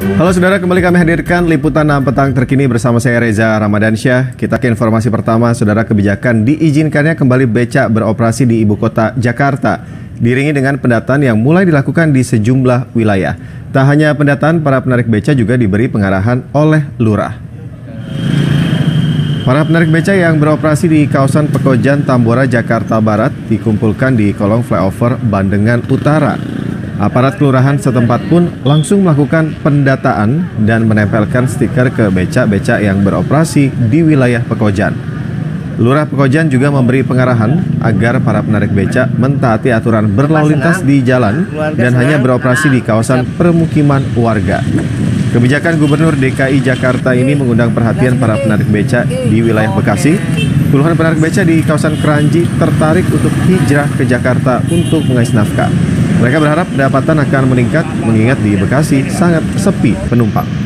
Halo saudara, kembali kami hadirkan liputan 6 petang terkini bersama saya Reza Ramadansyah. Kita ke informasi pertama, saudara. Kebijakan diizinkannya kembali becak beroperasi di ibu kota Jakarta, diiringi dengan pendataan yang mulai dilakukan di sejumlah wilayah. Tak hanya pendataan, para penarik beca juga diberi pengarahan oleh lurah. Para penarik beca yang beroperasi di kawasan Pekojan, Tambora, Jakarta Barat dikumpulkan di kolong flyover Bandengan Utara. Aparat kelurahan setempat pun langsung melakukan pendataan dan menempelkan stiker ke becak-becak yang beroperasi di wilayah Pekojan. Lurah Pekojan juga memberi pengarahan agar para penarik becak mentaati aturan berlalu lintas di jalan dan hanya beroperasi di kawasan permukiman warga. Kebijakan Gubernur DKI Jakarta ini mengundang perhatian para penarik becak di wilayah Bekasi. Puluhan penarik becak di kawasan Keranji tertarik untuk hijrah ke Jakarta untuk mengais nafkah. Mereka berharap pendapatan akan meningkat mengingat di Bekasi sangat sepi penumpang.